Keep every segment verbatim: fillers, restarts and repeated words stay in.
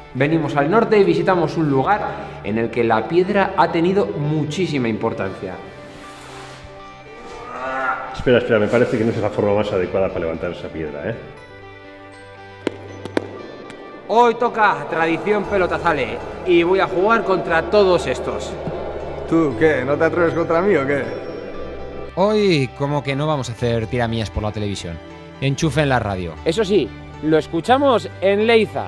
Venimos al norte y visitamos un lugar en el que la piedra ha tenido muchísima importancia. Espera, espera, me parece que no es la forma más adecuada para levantar esa piedra, ¿eh? Hoy toca tradición pelotazale y voy a jugar contra todos estos. ¿Tú qué? ¿No te atreves contra mí o qué? Hoy como que no vamos a hacer tiramías por la televisión. Enchufe en la radio. Eso sí, lo escuchamos en Leiza.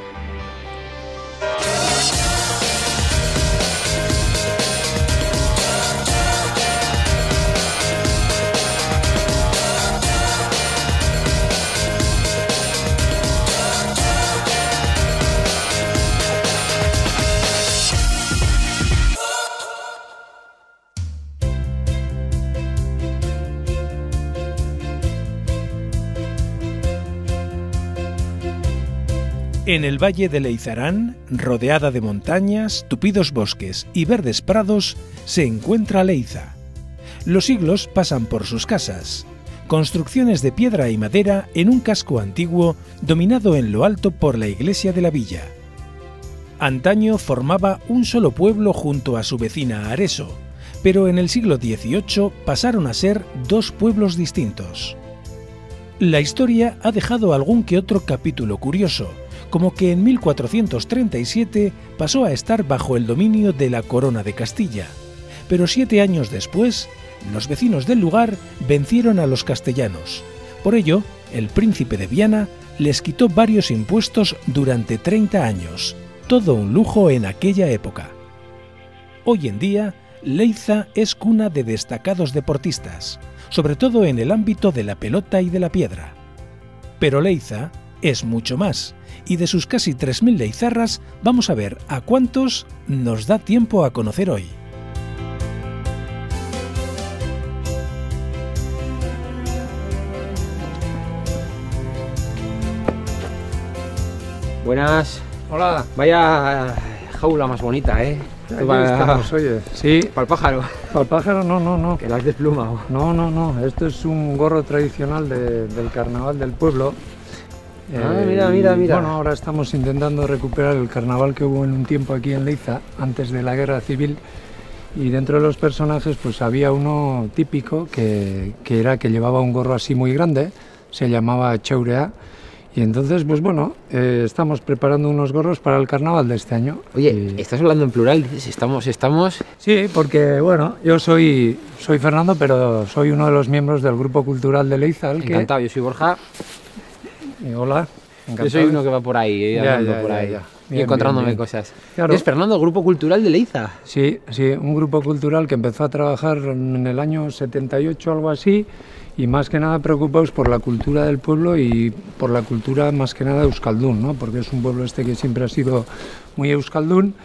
En el valle de Leizarán, rodeada de montañas, tupidos bosques y verdes prados, se encuentra Leiza. Los siglos pasan por sus casas, construcciones de piedra y madera en un casco antiguo dominado en lo alto por la iglesia de la villa. Antaño formaba un solo pueblo junto a su vecina Areso, pero en el siglo dieciocho pasaron a ser dos pueblos distintos. La historia ha dejado algún que otro capítulo curioso, como que en mil cuatrocientos treinta y siete pasó a estar bajo el dominio de la Corona de Castilla, pero siete años después, los vecinos del lugar vencieron a los castellanos. Por ello, el príncipe de Viana les quitó varios impuestos durante treinta años, todo un lujo en aquella época. Hoy en día, Leiza es cuna de destacados deportistas, sobre todo en el ámbito de la pelota y de la piedra. Pero Leiza es mucho más, y de sus casi tres mil leizarras vamos a ver a cuántos nos da tiempo a conocer hoy. Buenas. Hola. Vaya jaula más bonita, ¿eh? Aquí Para... estamos, oye. Sí. Para el pájaro. Para el pájaro no, no, no. Que la has desplumado. No, no, no. Esto es un gorro tradicional de, del carnaval del pueblo. Ah, eh, mira, mira, mira. Bueno, ahora estamos intentando recuperar el carnaval que hubo en un tiempo aquí en Leiza, antes de la guerra civil. Y dentro de los personajes, pues había uno típico que, que era que llevaba un gorro así muy grande, se llamaba Chaurea. Y entonces, pues bueno, eh, estamos preparando unos gorros para el carnaval de este año. Oye, y... ¿estás hablando en plural? Dices, estamos, estamos... Sí, porque, bueno, yo soy, soy Fernando, pero soy uno de los miembros del Grupo Cultural de Leiza. El Encantado, que... yo soy Borja. Y hola, encantado. Yo soy uno que va por ahí, eh, ya, andando ya, por ya, ahí. ya. Y Bien, encontrándome bien, bien. cosas. Claro. ¿Es Fernando, Grupo Cultural de Leiza? Sí, sí, un grupo cultural que empezó a trabajar en el año setenta y ocho, algo así, y más que nada preocupados por la cultura del pueblo y por la cultura más que nada de euskaldún, ¿no? Porque es un pueblo este que siempre ha sido muy euskaldún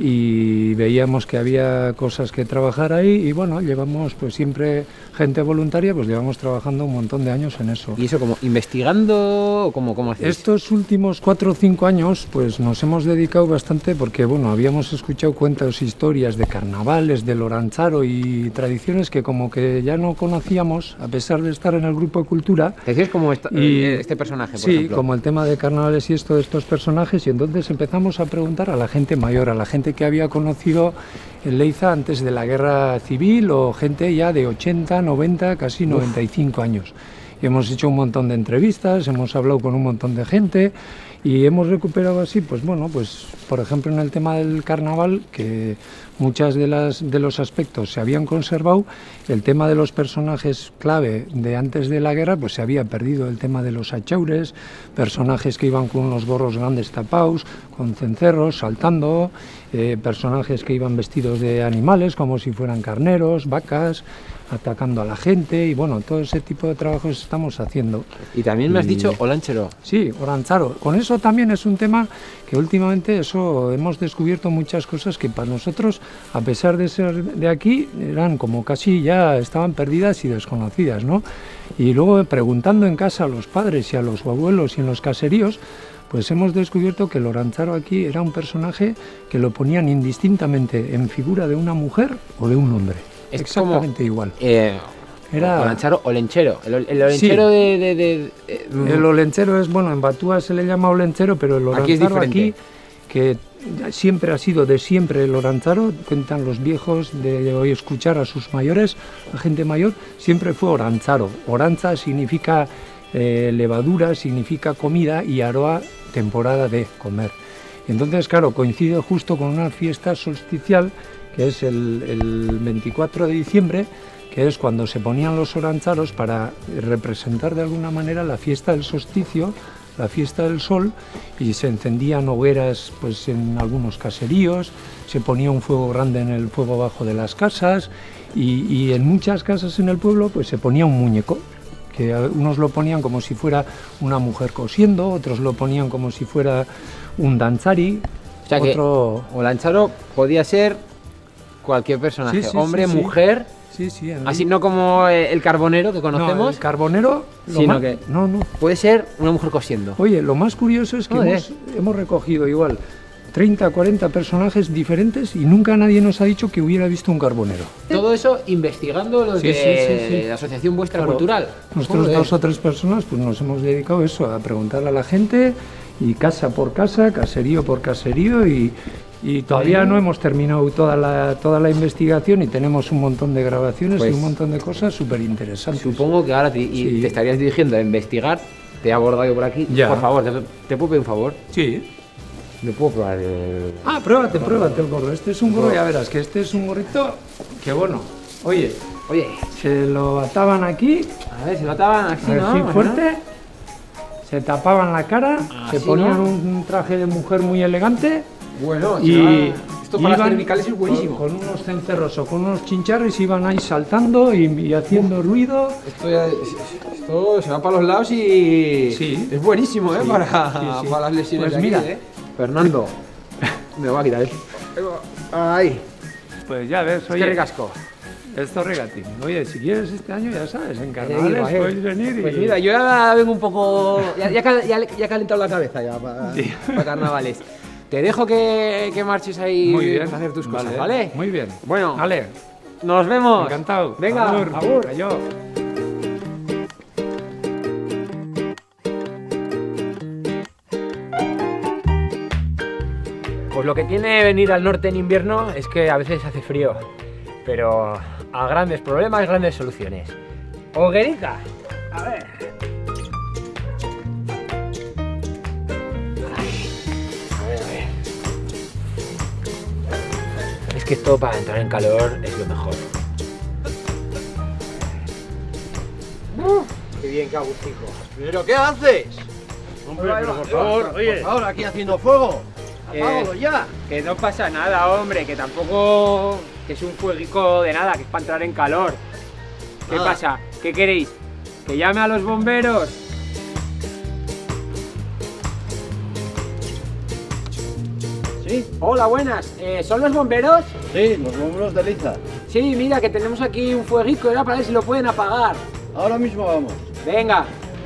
y veíamos que había cosas que trabajar ahí y bueno, llevamos pues siempre gente voluntaria, pues llevamos trabajando un montón de años en eso. ¿Y eso como investigando o cómo, cómo hacéis? Estos últimos cuatro o cinco años pues nos hemos dedicado bastante porque bueno, habíamos escuchado cuentos, historias de carnavales, del Orantzaro y tradiciones que como que ya no conocíamos a pesar de estar en el grupo de cultura. ¿Decís como esta, y, este personaje, por sí, ejemplo? como el tema de carnavales y esto de estos personajes y entonces empezamos a preguntar a la gente mayor, a la gente que había conocido en Leiza antes de la guerra civil o gente ya de ochenta, noventa, casi Uf. noventa y cinco años. Y hemos hecho un montón de entrevistas, hemos hablado con un montón de gente y hemos recuperado así, pues bueno, pues por ejemplo en el tema del carnaval, que muchas de las de los aspectos se habían conservado, el tema de los personajes clave de antes de la guerra, pues se había perdido el tema de los achaures, personajes que iban con unos gorros grandes tapados, con cencerros, saltando, eh, personajes que iban vestidos de animales, como si fueran carneros, vacas, atacando a la gente y bueno, todo ese tipo de trabajos estamos haciendo. Y también me has y... dicho Olanchero. Sí, Orantzaro. Con eso también es un tema que últimamente eso hemos descubierto muchas cosas que para nosotros, a pesar de ser de aquí, eran como casi ya estaban perdidas y desconocidas, ¿no? Y luego preguntando en casa a los padres y a los abuelos y en los caseríos, pues hemos descubierto que el Orantzaro aquí era un personaje que lo ponían indistintamente en figura de una mujer o de un hombre. Es exactamente como, igual. Eh, Era Olancharo, Olenchero. El, el Olenchero sí. de, de, de, de... El Olenchero es, bueno, en Batúa se le llama Olenchero, pero el Orantzaro aquí, aquí que siempre ha sido de siempre el Orantzaro, cuentan los viejos de hoy escuchar a sus mayores, la gente mayor, siempre fue Orantzaro. Orantza significa eh, levadura, significa comida, y aroa, temporada de comer. Entonces, claro, coincide justo con una fiesta solsticial, que es el, el veinticuatro de diciembre, que es cuando se ponían los orantzaros para representar de alguna manera la fiesta del solsticio, la fiesta del sol, y se encendían hogueras pues en algunos caseríos, se ponía un fuego grande en el fuego bajo de las casas, y, y en muchas casas en el pueblo pues se ponía un muñeco, que unos lo ponían como si fuera una mujer cosiendo, otros lo ponían como si fuera un danzari. O sea otro... que Orantzaro podía ser cualquier personaje, sí, sí, hombre, sí, sí. mujer, sí, sí, así no como el carbonero que conocemos. No, el carbonero, lo sino más... que no, no. puede ser una mujer cosiendo. Oye, lo más curioso es que hemos, hemos recogido igual treinta, cuarenta personajes diferentes y nunca nadie nos ha dicho que hubiera visto un carbonero. Todo eso investigando los Sí, de sí, sí, sí. la Asociación Vuestra Claro. Cultural. Nosotros Joder. dos o tres personas pues nos hemos dedicado a eso, a preguntarle a la gente, y casa por casa, caserío por caserío, y, y todavía no hemos terminado toda la, toda la investigación, y tenemos un montón de grabaciones Pues, y un montón de cosas súper interesantes. Supongo que ahora te, y Sí. te estarías dirigiendo a investigar. Te he abordado yo por aquí. Ya. Por favor, te, te puedo pedir un favor. Sí. ¿Me puedo probar el...? Ah, pruébate, pruébate el gorro. Este es un gorro, ya verás, que este es un gorrito que bueno. Oye, Oye, se lo ataban aquí, a ver, se lo ataban así, ¿no? así Más o fuerte, menos. se tapaban la cara, se Así, ponían ¿no? un traje de mujer muy elegante. Bueno, Y se va- esto para las iban cervicales es buenísimo. Con, con unos cencerros o con unos chincharros, iban ahí saltando y, y haciendo ruido. Esto, ya- esto se va para los lados y Sí. es buenísimo, ¿eh? Sí, para, sí, sí. para las lesiones. Pues de aquí, mira. ¿eh? Fernando, me va a quitar el... Ay, Pues ya ves, qué recasco. esto regatín. Oye, si quieres este año, ya sabes, en digo, carnavales eh. puedes venir y... Pues mira, yo ya vengo un poco... Ya, ya, cal- ya, ya he calentado la cabeza ya para, Sí. para carnavales. Te dejo que, que marches ahí Muy bien. a hacer tus cosas, Vale, ¿vale? Muy bien. Bueno, Vale, nos vemos. encantado. Venga, Agur, agur. cayó. Pues lo que tiene venir al norte en invierno es que a veces hace frío, pero a grandes problemas, grandes soluciones. Hoguerita, a ver. Ay, a ver, a ver. Es que esto para entrar en calor es lo mejor. Uf, qué bien, qué agustico. ¿Pero qué haces? Hombre, pero por favor, oye. Ahora aquí haciendo fuego. Eh, Apágalo ya. Que no pasa nada, hombre, que tampoco que es un fueguico de nada, que es para entrar en calor. ¿Qué Nada. pasa? ¿Qué queréis? ¿Que llame a los bomberos? ¿Sí? Hola, buenas. Eh, ¿Son los bomberos? Sí, los bomberos de Liza. Sí, mira, que tenemos aquí un fueguico, era para ver si lo pueden apagar. Ahora mismo vamos. Venga.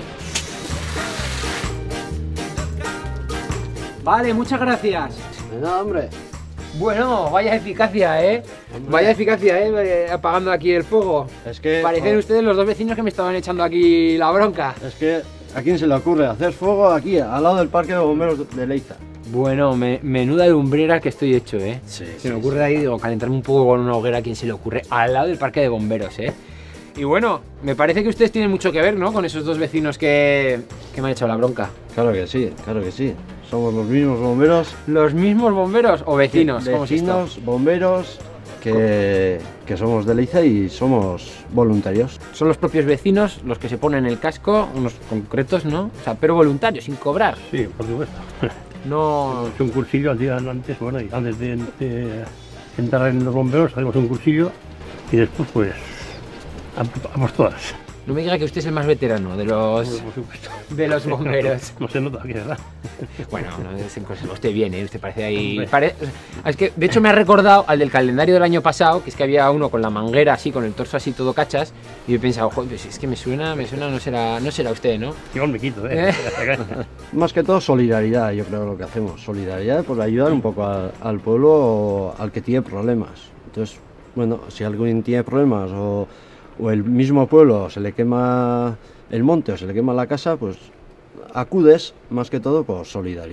Vale, muchas gracias. De nada, hombre. Bueno, vaya eficacia, ¿eh? Vaya eficacia, ¿eh? Eh, Apagando aquí el fuego. Es que... Parecen ustedes los dos vecinos que me estaban echando aquí la bronca. Es que... ¿A quién se le ocurre hacer fuego aquí, al lado del parque de bomberos de Leiza? Bueno, me- menuda lumbrera que estoy hecho, ¿eh? Sí, Se me ocurre ahí, digo, calentarme un poco con una hoguera, ¿a quién se le ocurre? Al lado del parque de bomberos, ¿eh? Y bueno, me parece que ustedes tienen mucho que ver, ¿no? Con esos dos vecinos que, que me han echado la bronca. Claro que sí, claro que sí. Somos los mismos bomberos. ¿Los mismos bomberos o vecinos? ¿Cómo es esto? Vecinos, bomberos, que, que somos de Leiza y somos voluntarios. Son los propios vecinos los que se ponen el casco, unos concretos, ¿no? O sea, pero voluntarios, sin cobrar. Sí, por supuesto. No... Es un cursillo al día antes, bueno, y antes de, de entrar en los bomberos hacemos un cursillo y después pues a- vamos todas. No me diga que usted es el más veterano de los, Por supuesto. de los bomberos. No se nota aquí, ¿verdad? Bueno, no es en cosas. Usted viene, usted parece ahí. Hombre. pare- Es que, de hecho, me ha recordado al del calendario del año pasado, que es que había uno con la manguera así, con el torso así todo cachas, y yo he pensado, joder, pues es que me suena, me suena, no será, no será usted, ¿no? Yo me quito, ¿eh? Eh. Más que todo solidaridad, yo creo lo que hacemos. Solidaridad por ayudar un poco al, al pueblo al que tiene problemas. Entonces, bueno, si alguien tiene problemas o, o el mismo pueblo se le quema el monte o se le quema la casa, pues acudes más que todo por solidaridad.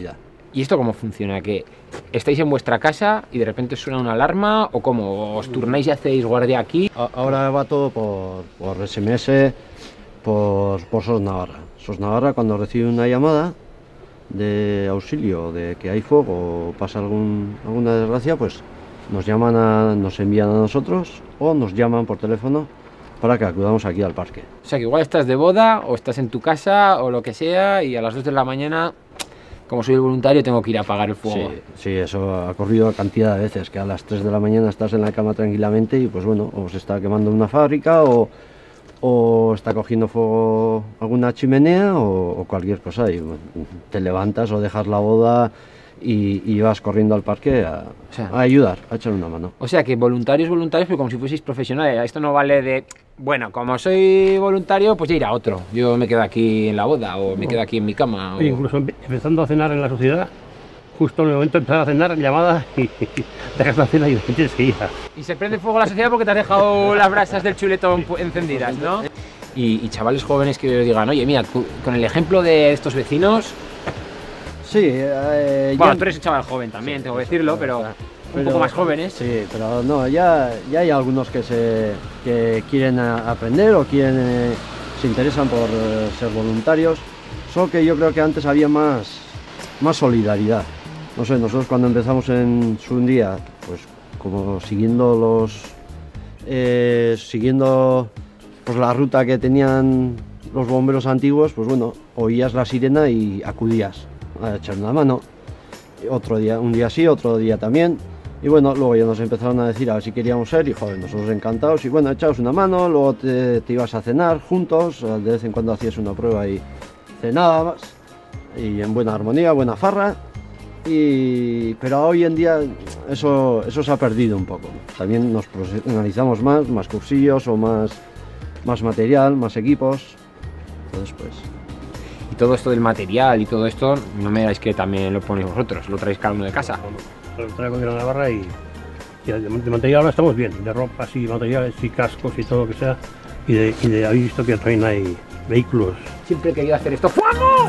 ¿Y esto cómo funciona? ¿Que estáis en vuestra casa y de repente suena una alarma o cómo? ¿Os turnáis y hacéis guardia aquí? A- Ahora va todo por, por S M S, por, por SOS Navarra. SOS Navarra, cuando recibe una llamada de auxilio, de que hay fuego o pasa algún, alguna desgracia, pues nos llaman a, nos envían a nosotros o nos llaman por teléfono para que acudamos aquí al parque. O sea que igual estás de boda o estás en tu casa o lo que sea y a las dos de la mañana, como soy el voluntario, tengo que ir a apagar el fuego. Sí, sí, eso ha ocurrido cantidad de veces, que a las tres de la mañana estás en la cama tranquilamente y pues bueno, o se está quemando una fábrica o, o está cogiendo fuego alguna chimenea o, o cualquier cosa y bueno, te levantas o dejas la boda y, y vas corriendo al parque a, O sea, a ayudar, a echar una mano. O sea que voluntarios, voluntarios, pero como si fueseis profesionales. Esto no vale de, bueno, como soy voluntario, pues ya irá otro. Yo me quedo aquí en la boda o me quedo aquí en mi cama. O... Incluso empe- empezando a cenar en la sociedad, justo en el momento de empezar a cenar, llamada y dejas la cena y tienes que ir. Y se prende fuego la sociedad porque te has dejado las brasas del chuletón pu- encendidas, ¿no? Y, y chavales jóvenes que os digan, oye, mira, tú, con el ejemplo de estos vecinos... Sí, eh, Bueno, ya- tú eres un chaval joven también, tengo que decirlo, pero un pero- poco más jóvenes. Sí, pero no, ya, ya hay algunos que, se, que quieren a- aprender o quieren, eh, se interesan por eh, ser voluntarios, solo que yo creo que antes había más, más solidaridad. No sé, nosotros cuando empezamos en su día, pues como siguiendo los, eh, siguiendo pues la ruta que tenían los bomberos antiguos, pues bueno, oías la sirena y acudías a echar una mano. Otro día, un día sí, otro día también. Y bueno, luego ya nos empezaron a decir a ver si queríamos ser y joder, nosotros encantados. Y bueno, echaos una mano, luego te, te ibas a cenar juntos, de vez en cuando hacías una prueba y cenabas. Y en buena armonía, buena farra. Y, pero hoy en día eso, eso se ha perdido un poco. También nos profesionalizamos más, más cursillos o más, más material, más equipos. Entonces pues... Y todo esto del material y todo esto, no me digáis que también lo ponéis vosotros, lo traéis cada uno de casa. Lo traigo de la Navarra y, y de, de material ahora estamos bien, de ropas y materiales y cascos y todo lo que sea. Y de, y de habéis visto que también hay vehículos. Siempre he querido hacer esto. ¡Fuego!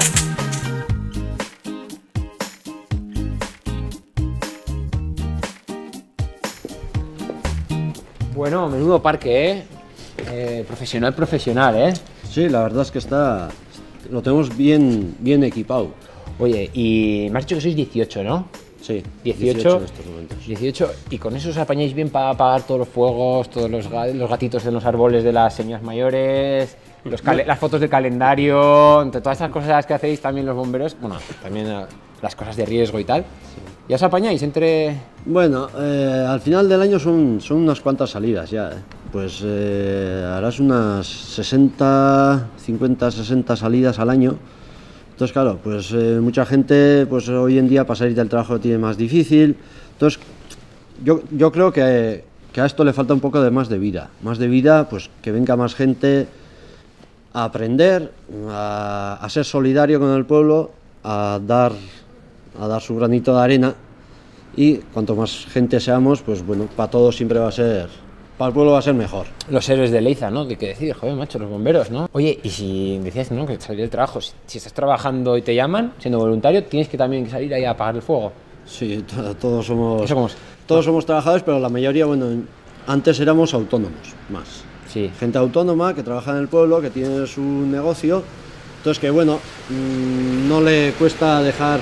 Bueno, menudo parque, ¿eh? Eh, profesional, profesional, ¿eh? Sí, la verdad es que está, lo tenemos bien, bien equipado. Oye, y me has dicho que sois dieciocho, ¿no? Sí, dieciocho en estos momentos. dieciocho, y con eso os apañáis bien para apagar todos los fuegos, todos los, ga- los gatitos en los árboles de las señoras mayores, los cale- las fotos del calendario, entre todas esas cosas que hacéis también los bomberos, bueno, también eh, las cosas de riesgo y tal. ¿Ya os apañáis entre...? Bueno, eh, al final del año son, son unas cuantas salidas ya. eh. Pues eh, harás unas sesenta, cincuenta, sesenta salidas al año. Entonces, claro, pues eh, mucha gente pues hoy en día para salir del trabajo lo tiene más difícil. Entonces, yo, yo creo que, que a esto le falta un poco de más de vida. Más de vida, pues que venga más gente a aprender, a, a ser solidario con el pueblo, a dar, a dar su granito de arena. Y cuanto más gente seamos, pues bueno, para todos siempre va a ser, para el pueblo va a ser mejor. Los héroes de Leiza, ¿no? De que decir, joder, macho, los bomberos, ¿no? Oye, y si decías, ¿no? Que salir del trabajo, si, si estás trabajando y te llaman, siendo voluntario, tienes que también salir ahí a apagar el fuego. Sí, to- todos somos, ¿Eso cómo es? todos somos trabajadores, pero la mayoría, bueno, antes éramos autónomos, más. Sí. Gente autónoma que trabaja en el pueblo, que tiene su negocio, entonces que bueno, mmm, no le cuesta dejar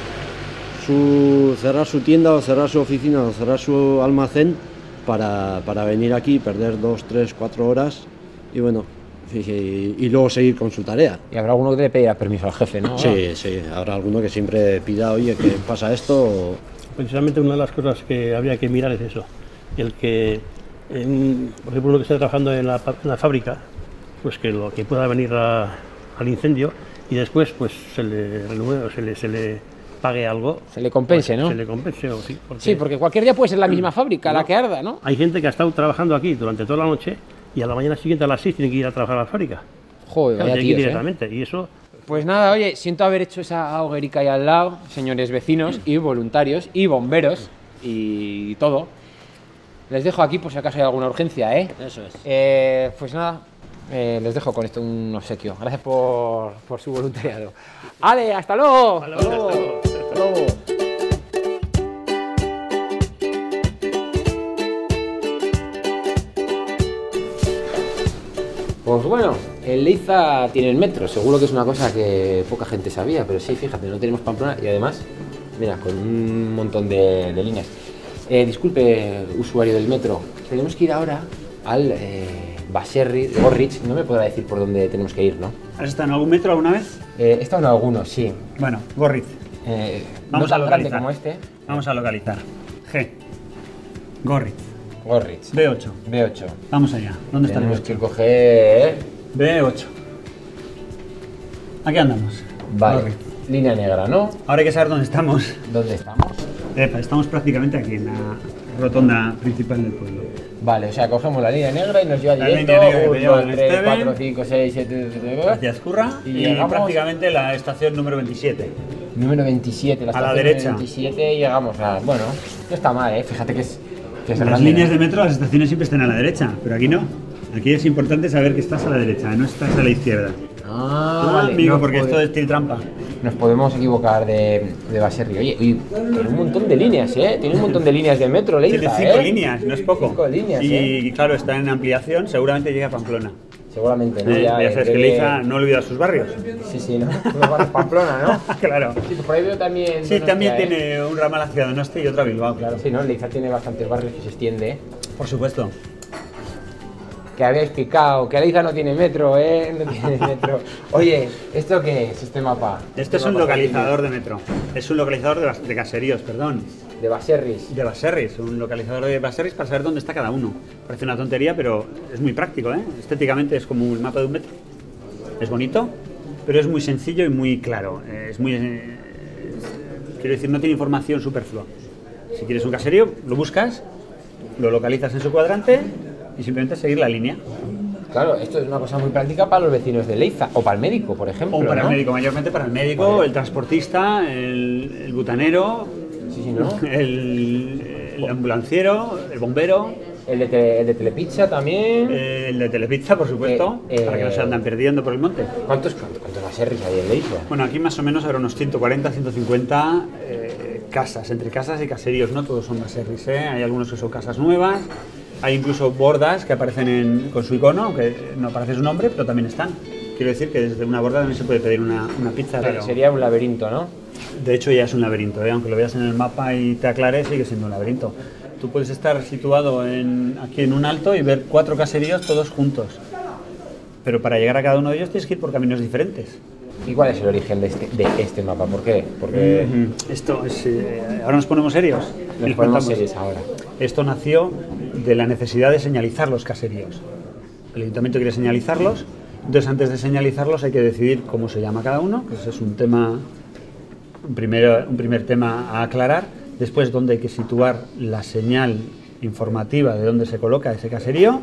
su, cerrar su tienda o cerrar su oficina o cerrar su almacén para, para venir aquí, perder dos, tres, cuatro horas y bueno, y, y luego seguir con su tarea. Y habrá alguno que le pedirá permiso al jefe, ¿no? Sí, sí, habrá alguno que siempre pida, oye, que pasa esto o... Precisamente una de las cosas que habría que mirar es eso. El que, en- por ejemplo, uno que está trabajando en la, pa- en la fábrica, pues que lo que pueda venir a- al incendio y después pues se le renueve o se le, se le pague algo. Se le compense, pues, ¿no? Se le compense, o sí. Porque Sí, porque cualquier día puede ser la misma fábrica, la que arda, ¿no? hay gente que ha estado trabajando aquí durante toda la noche y a la mañana siguiente a las seis tiene que ir a trabajar a la fábrica. Joder, Claro, vaya tiene que ir tíos, ¿eh? directamente. Y eso, Pues nada, oye, siento haber hecho esa hoguerica ahí al lado, señores vecinos y voluntarios y bomberos y todo. Les dejo aquí por si acaso hay alguna urgencia, ¿eh? Eso es. Eh, pues nada, eh, les dejo con esto un obsequio. Gracias por, por su voluntariado. ¡Ale, hasta luego! ¡Hasta luego! ¡Hasta luego! Pues bueno, el Leiza tiene el metro, seguro que es una cosa que poca gente sabía, pero sí, fíjate, no tenemos Pamplona y además, mira, con un montón de, de líneas. Eh, disculpe, usuario del metro, tenemos que ir ahora al eh, Baserri, Gorrich, no me podrá decir por dónde tenemos que ir, ¿no? ¿Has estado en algún metro alguna vez? Eh, he estado en algunos, sí. Bueno, Gorrich. Eh, Vamos no a tan grande localizar. como este. Vamos a localizar. G. Gorrich. Gorrich. B ocho. B ocho. Vamos allá. ¿Dónde está el B Tenemos ocho? que coger... B ocho. Aquí andamos. Vale, Gorrich. línea negra, ¿no? Ahora hay que saber dónde estamos. ¿Dónde estamos? Epa, estamos prácticamente aquí en la rotonda principal del pueblo. Vale, o sea, cogemos la línea negra y nos lleva La directo línea negra que te uno, lleva dos, al tres, Esteban. cuatro, cinco, seis, siete, Hacia Ezcurra Y y, llegamos- prácticamente la estación número veintisiete. número veintisiete, la A la estación derecha. veintisiete y llegamos a... Bueno, no está mal, ¿eh? Fíjate que es... Que es Las grande, líneas ¿eh? de metro, las estaciones siempre están a la derecha, pero aquí no. Aquí es importante saber que estás a la derecha, no estás a la izquierda. Ah, No, vale. amigo, no porque pode- esto es tiene trampa. Nos podemos equivocar de, de Baserri. Oye, y tiene un montón de líneas, ¿eh? Tiene un montón de líneas de metro, Leiza, Tiene cinco ¿eh? líneas, no es poco. Cinco líneas, y ¿eh? claro, está en ampliación, seguramente llega a Pamplona. Seguramente, ¿no? Eh, ya en sabes que breve- Leiza no olvida sus barrios. Sí, sí, ¿no? Nos vamos a Pamplona, ¿no? Claro. Sí, pues por ahí veo también... Sí, Donostia, también ¿eh? tiene un ramal hacia Donosti y otro a Bilbao, claro. Sí, ¿no? Leiza tiene bastantes barrios que se extiende, ¿eh? Por supuesto. Que habíais picado, que Leiza no tiene metro, ¿eh? No tiene metro. Oye, ¿esto qué es, este mapa? Este es un localizador de metro. Es un localizador de, bas- de caseríos, perdón. De Baserris. De baserris, un localizador de baserris para saber dónde está cada uno. Parece una tontería, pero es muy práctico, ¿eh? Estéticamente es como un mapa de un metro. Es bonito, pero es muy sencillo y muy claro. Es muy... eh, quiero decir, no tiene información superflua. Si quieres un caserío, lo buscas, lo localizas en su cuadrante y simplemente seguir la línea. Claro, esto es una cosa muy práctica para los vecinos de Leiza, o para el médico, por ejemplo, O para ¿no? el médico, mayormente para el médico, el transportista, el, el butanero, Sí, sí, ¿no? el, el ambulanciero, el bombero, El de, tele- el de Telepizza también. el de Telepizza, por supuesto, Eh, eh, para que no se andan perdiendo por el monte. ¿Cuántos, cuántos, cuántos Baserris hay en Leiza? Bueno, aquí más o menos habrá unos ciento cuarenta, ciento cincuenta eh, casas, entre casas y caseríos, no todos son baserris, ¿eh? Hay algunos que son casas nuevas, hay incluso bordas que aparecen en- con su icono, aunque no aparece su nombre, pero también están. Quiero decir que desde una borda también se puede pedir una, una pizza, Pero pero sería un laberinto, ¿no? de hecho ya es un laberinto, ¿eh? Aunque lo veas en el mapa y te aclare, sigue siendo un laberinto. Tú puedes estar situado en, aquí en un alto y ver cuatro caseríos todos juntos, pero para llegar a cada uno de ellos tienes que ir por caminos diferentes. ¿Y cuál es el origen de este, de este mapa? ¿Por qué? Porque Ujú. Esto es, eh, ahora nos ponemos serios. y nos les ponemos contamos. serios ahora. Esto nació de la necesidad de señalizar los caseríos. El ayuntamiento quiere señalizarlos, entonces antes de señalizarlos hay que decidir cómo se llama cada uno, que ese es un tema, un primer, un primer tema a aclarar. Después, dónde hay que situar la señal informativa de dónde se coloca ese caserío,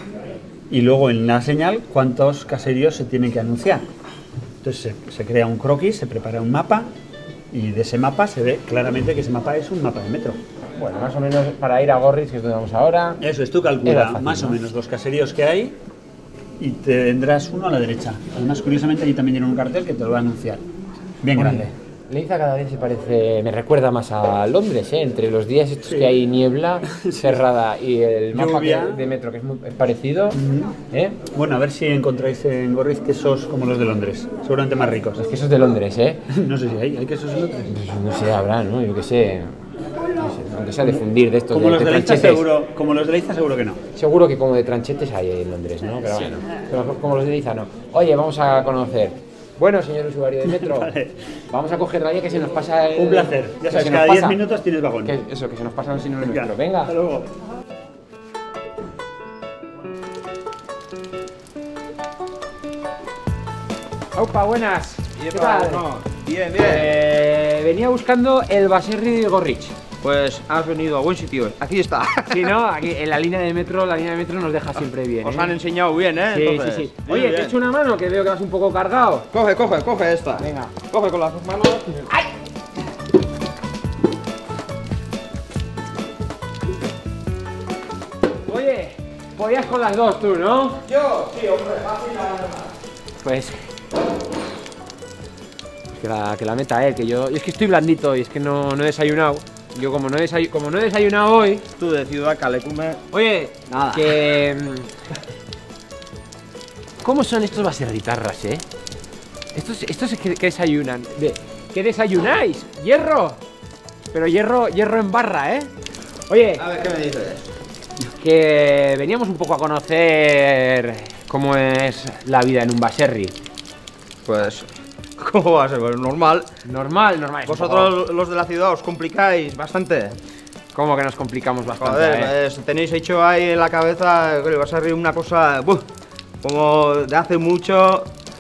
y luego en la señal cuántos caseríos se tienen que anunciar. Entonces se, se crea un croquis, se prepara un mapa, y de ese mapa se ve claramente que ese mapa es un mapa de metro. Bueno, más o menos para ir a Gorrich, que es donde vamos ahora. Eso es, tú Era calcula fácil, más ¿no? o menos los caseríos que hay y tendrás uno a la derecha. Además, curiosamente, allí también tiene un cartel que te lo va a anunciar. Bien Oye, grande. Leiza cada vez se parece, me recuerda más a Londres, ¿eh? Entre los días estos que hay niebla cerrada y el mapa Lluvia. que- de metro que es muy es parecido, ¿eh? Bueno, a ver si encontráis en Gorriz quesos como los de Londres. Seguramente más ricos. Los quesos de Londres, ¿eh? No sé si hay, ¿hay quesos en Londres? No sé, habrá, ¿no? Yo qué sé, no sé, aunque sea de fundir de estos Como de, los de de Leiza tranchetes. seguro, como los de Leiza seguro que no. Seguro que como de tranchetes hay en Londres, ¿no? Pero bueno, pero como los de Leiza no. Oye, vamos a conocer. Bueno, señor usuario de metro, Vale. vamos a coger la vía que se nos pasa el... Un placer. Ya que sabes, se nos cada diez pasa. minutos tienes vagón. Que eso, que se nos pasa un signo Venga, nuestro. Venga. hasta luego. Aupa, buenas. ¿Qué ¿Qué tal? Bien, bien. Eh, venía buscando el Baserri Gorrich. Pues has venido a buen sitio. Aquí está. Sí, ¿no? Aquí en la línea de metro, la línea de metro nos deja siempre bien. Os ¿eh? han enseñado bien, ¿eh? Sí, Entonces, sí, sí. bien, Oye, bien. te echo una mano que veo que vas un poco cargado. Coge, coge, coge esta. Venga. Coge con las dos manos. Oye, podías con las dos tú, ¿no? Yo, sí, hombre, fácil la Pues. Que la, que la meta él, que yo. Es que estoy blandito y es que no, no he desayunado. Yo, como no he, desayu- como no he desayunado hoy. Tú de Ciudad Calecume. Oye, Nada. que. mm, ¿Cómo son estos baserritarras, eh? Estos, estos que, que desayunan. De, ¿Qué desayunáis? ¡Hierro! Pero hierro, hierro en barra, ¿eh? Oye, A ver, ¿qué me dices? que veníamos un poco a conocer cómo es la vida en un baserri. Pues, ¿cómo va a ser? Pues normal. Normal, normal. es un Vosotros, los de la ciudad, os complicáis bastante. poco- ¿Cómo que nos complicamos bastante? Joder, eh? pues, tenéis hecho ahí en la cabeza que va a ser una cosa ¡buf! Como de hace mucho.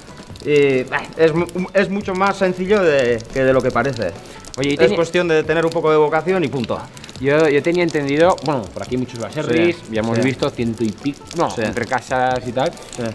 Y bah, es, mu- es mucho más sencillo de, que de lo que parece. Oye, y Es tenía- cuestión de tener un poco de vocación y punto. Yo, yo tenía entendido, bueno, por aquí hay muchos baserris, Sí, ya hemos sí. visto ciento y pico, no, Sí. entre casas y tal,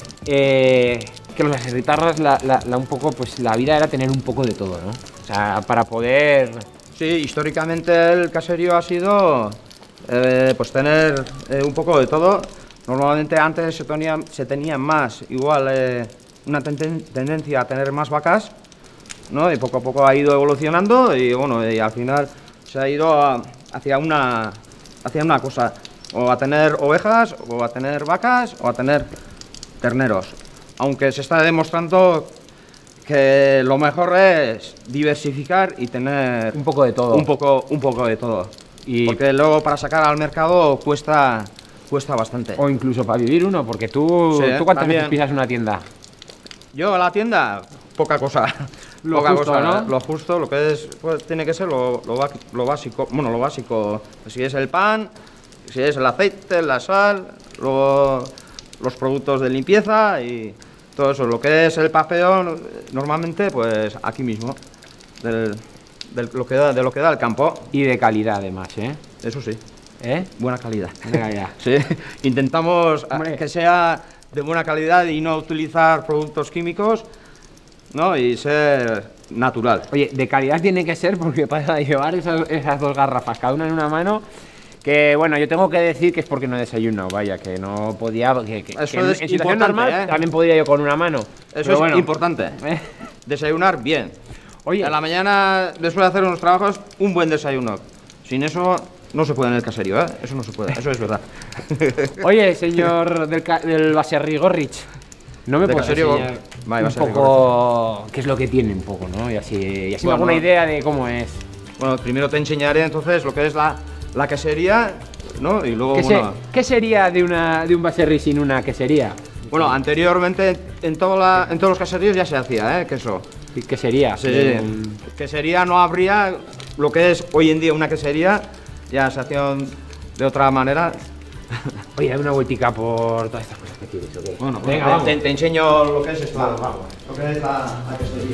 eh, que los baserritarras, la, la, la un poco, pues la vida era tener un poco de todo, ¿no? O sea, para poder... Sí, históricamente el caserío ha sido eh, pues tener eh, un poco de todo. Normalmente antes se tenía, se tenía más, igual eh, una tenden- tendencia a tener más vacas, ¿no? Y poco a poco ha ido evolucionando y bueno, y al final se ha ido a- hacia una hacia una cosa, o a tener ovejas, o a tener vacas, o a tener terneros. Aunque se está demostrando que lo mejor es diversificar y tener Un poco de todo. un poco, un poco de todo. Y- Porque luego para sacar al mercado cuesta, cuesta bastante. O incluso para vivir uno, porque tú, Sí, ¿tú cuántas también. veces pisas una tienda? Yo a la tienda, poca cosa. Lo poca justo, cosa, ¿no? Lo justo, lo que es, pues tiene que ser lo, lo, ba- lo básico. Bueno, lo básico. Si es el pan, si es el aceite, la sal, luego los productos de limpieza y todo eso. Lo que es el papeo, normalmente, pues aquí mismo. Del, del- lo que da, de lo que da el campo. Y de calidad además, ¿eh? Eso sí, ¿Eh? buena calidad. De calidad. Sí, intentamos a- Hombre. que sea de buena calidad y no utilizar productos químicos, ¿no? Y ser natural. Oye, de calidad tiene que ser porque para llevar esas, esas dos garrafas, cada una en una mano, que bueno, yo tengo que decir que es porque no he desayunado, vaya, que no podía, que, que- Eso que en, es en situación importante, normal ¿eh? también podría yo con una mano. Eso Pero es bueno, importante. ¿eh? Desayunar bien. Oye, A la mañana, después de hacer unos trabajos, un buen desayuno. Sin eso, no se puede en el caserío, ¿eh? Eso no se puede, eso es verdad. oye, señor del, ca- del Baserri Gorrich, no me De puedes caserío, enseñar vale, un Baserri poco qué es lo que tiene un poco, ¿no? Y así, y así me hago Bueno. una idea de cómo es. Bueno, primero te enseñaré entonces lo que es la, la quesería, ¿no? Y luego, ¿Qué, se- bueno, qué sería de, una, de un Baserri sin una quesería? bueno, anteriormente en, toda la- en todos los caseríos ya se hacía, ¿eh? Queso. ¿Qué sería? Sí, Un- quesería no habría lo que es hoy en día una quesería, ya se hacía de otra manera. Oye, dame una vueltica por todas estas cosas que tienes, ¿ok? Bueno, venga, te, vamos. te- te enseño lo que es esto, lo que es la, la quesería.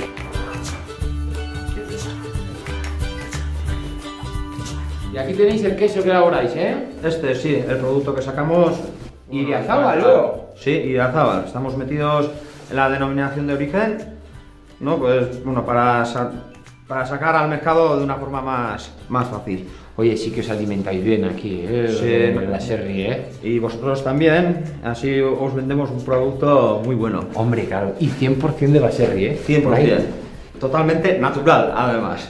Y aquí tenéis el queso que elaboráis, ¿eh? Este sí, el producto que sacamos. Y de Azábal, luego. Sí, y de Azábal. Estamos metidos en la denominación de origen, ¿no? Pues bueno, para, sa- para sacar al mercado de una forma más, más fácil. Oye, sí que os alimentáis bien aquí, ¿eh? Sí. En la Serri, ¿eh? Y vosotros también, así os vendemos un producto muy bueno. Hombre, claro. Y cien por cien de Baserri, ¿eh? cien por cien. Por ahí. Totalmente natural, además.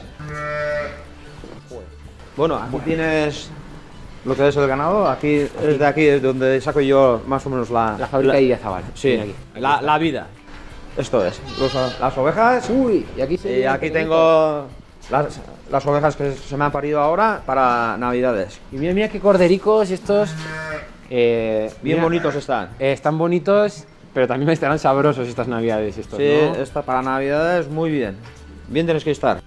Bueno, aquí tienes lo que es el ganado. Aquí es de aquí es donde saco yo más o menos la, La fábrica de Azábal. Sí, Mira aquí. la, la vida. Esto es, los- las ovejas. Uy, y aquí se Y aquí tengo las, las ovejas que se me han parido ahora para Navidades. Y mira, mira qué cordericos estos. Eh, Bien mira, bonitos están. eh, están bonitos, pero también estarán sabrosos estas navidades estos, Sí, ¿no? esta para Navidades muy bien. Bien tienes que estar.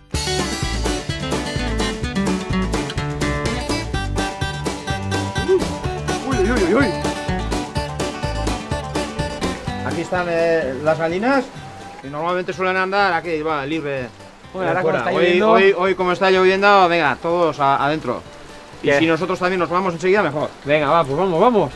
Aquí están eh, las gallinas y normalmente suelen andar aquí, va, libre. Bueno, eh, ahora como fuera. está hoy, lloviendo- hoy, hoy como está lloviendo, venga, todos a- adentro. Y ¿Qué? si nosotros también nos vamos enseguida, mejor. Venga, va, pues vamos, vamos.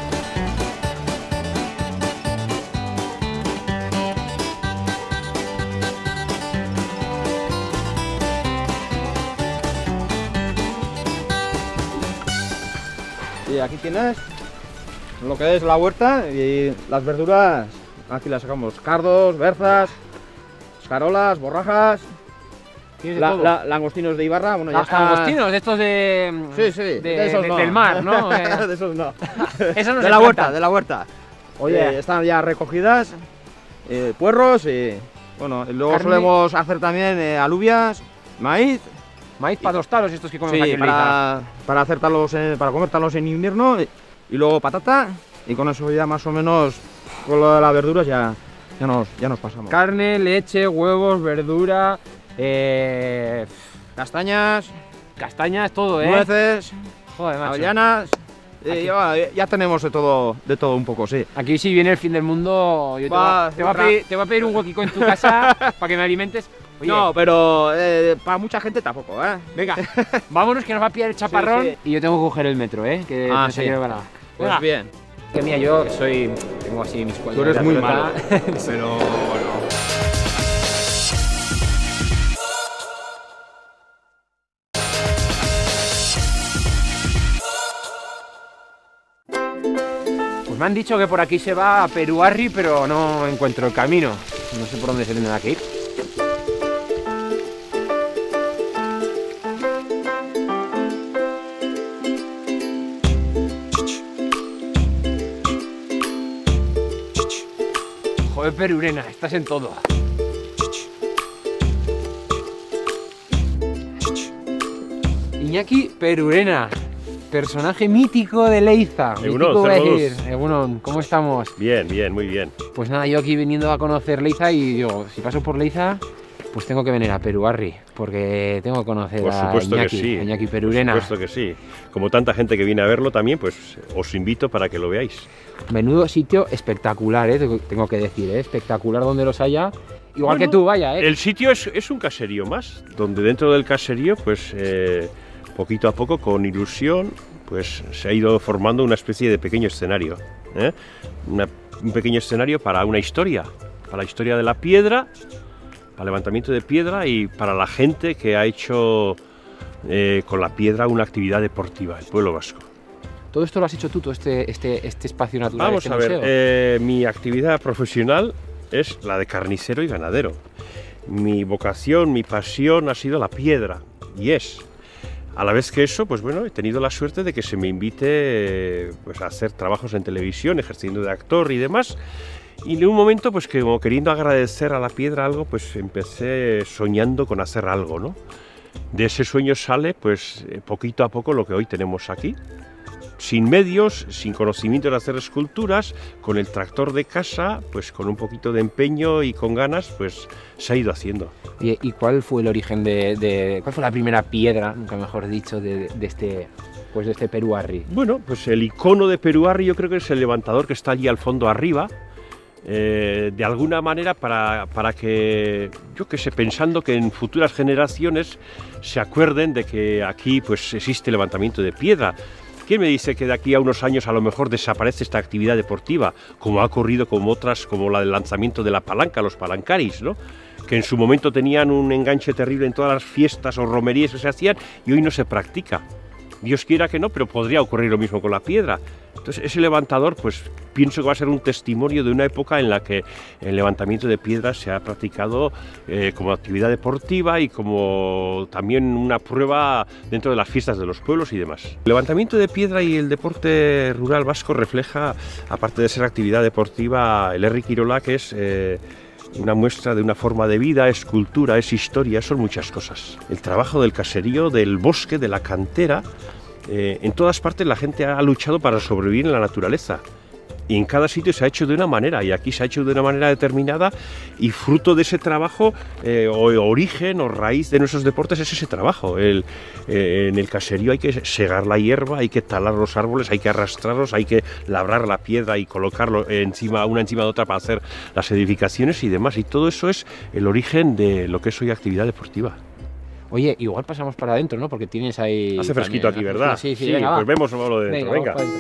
Y aquí tienes lo que es la huerta y las verduras. Aquí las sacamos: cardos, berzas, escarolas, borrajas, Tienes de la- todo. la- langostinos de Ibarra. Bueno, ya Los está- langostinos, de estos de. Sí, sí, de- de esos de- no. del mar, ¿no? Eh, de esos no. Eso no de se la planta. huerta, de la huerta. Oye, eh, están ya recogidas, eh, puerros y bueno, y luego Carne. solemos hacer también eh, alubias, maíz. Maíz para los talos estos que comemos sí, aquí en para, Leiza. para hacer talos, eh, para comer talos en invierno y, y luego patata y con eso ya más o menos con lo de las verduras ya, ya, nos, ya nos pasamos. Carne, leche, huevos, verdura, eh... castañas, castañas, todo, ¿eh? Nueces, joder, macho. avellanas. Eh, ya, ya tenemos de todo, de todo un poco, sí. Aquí si viene el fin del mundo, yo va, te, voy a pedir, te voy a pedir un huequico en tu casa para que me alimentes. Oye, no, pero eh, para mucha gente tampoco, ¿eh? Venga, vámonos que nos va a pillar el chaparrón. Sí, sí. Y yo tengo que coger el metro, ¿eh? Que ah, no sí. se para. Pues venga. Bien. Que mía, yo soy, tengo así mis cuadros. Tú eres muy malo, pero bueno. Me han dicho que por aquí se va a Peruarri, pero no encuentro el camino. No sé por dónde se tendrá que ir. Joder, Perurena, estás en todo. Iñaki Perurena. Personaje mítico de Leiza. Egunon, mítico Egunon, ¿cómo estamos? Bien, bien, muy bien. Pues nada, yo aquí viniendo a conocer Leiza y digo, si paso por Leiza, pues tengo que venir a Peruarri, porque tengo que conocer por supuesto a Iñaki, que sí, a Iñaki Perurena. Por supuesto que sí. Como tanta gente que viene a verlo también, pues os invito para que lo veáis. Menudo sitio espectacular, ¿eh? Tengo que decir, ¿eh? Espectacular donde los haya. Igual bueno, que tú, vaya, ¿eh? El sitio es, es un caserío más, donde dentro del caserío, pues... Eh, poquito a poco, con ilusión, pues se ha ido formando una especie de pequeño escenario, ¿eh? una, un pequeño escenario para una historia, para la historia de la piedra, para el levantamiento de piedra y para la gente que ha hecho eh, con la piedra una actividad deportiva, el pueblo vasco. ¿Todo esto lo has hecho tú, todo este, este, este espacio natural? Vamos este a ver, museo? Eh, mi actividad profesional es la de carnicero y ganadero. Mi vocación, mi pasión ha sido la piedra, y es... A la vez que eso, pues bueno, he tenido la suerte de que se me invite pues, a hacer trabajos en televisión, ejerciendo de actor y demás. Y en un momento, pues que como queriendo agradecer a la piedra algo, pues empecé soñando con hacer algo, ¿no? De ese sueño sale, pues poquito a poco lo que hoy tenemos aquí. Sin medios, sin conocimiento de hacer esculturas, con el tractor de casa, pues con un poquito de empeño y con ganas, pues se ha ido haciendo. ¿Y, y cuál fue el origen de, de, cuál fue la primera piedra, nunca mejor dicho, de, de este, pues de este Peruarri? Bueno, pues el icono de Peruarri yo creo que es el levantador que está allí al fondo arriba, eh, de alguna manera para, para que, yo qué sé, pensando que en futuras generaciones se acuerden de que aquí pues existe levantamiento de piedra. ¿Quién me dice que de aquí a unos años a lo mejor desaparece esta actividad deportiva, como ha ocurrido con otras, como la del lanzamiento de la palanca, los palancaris, ¿no? Que en su momento tenían un enganche terrible en todas las fiestas o romerías que se hacían y hoy no se practica. Dios quiera que no, pero podría ocurrir lo mismo con la piedra. Entonces ese levantador, pues pienso que va a ser un testimonio de una época en la que el levantamiento de piedras se ha practicado eh, como actividad deportiva y como también una prueba dentro de las fiestas de los pueblos y demás. El levantamiento de piedra y el deporte rural vasco refleja, aparte de ser actividad deportiva, el Herri Kirola, que es... Eh, una muestra de una forma de vida, es cultura, es historia, son muchas cosas. El trabajo del caserío, del bosque, de la cantera, eh, en todas partes la gente ha luchado para sobrevivir en la naturaleza. Y en cada sitio se ha hecho de una manera, y aquí se ha hecho de una manera determinada, y fruto de ese trabajo, eh, o origen o raíz de nuestros deportes es ese trabajo. El, eh, en el caserío hay que segar la hierba, hay que talar los árboles, hay que arrastrarlos, hay que labrar la piedra y colocarlo encima, una encima de otra para hacer las edificaciones y demás. Y todo eso es el origen de lo que es hoy actividad deportiva. Oye, igual pasamos para adentro, ¿no? Porque tienes ahí... Hace fresquito también, aquí, ¿verdad? Sí, sí, sí venga, pues va. vemos lo de dentro, venga. venga.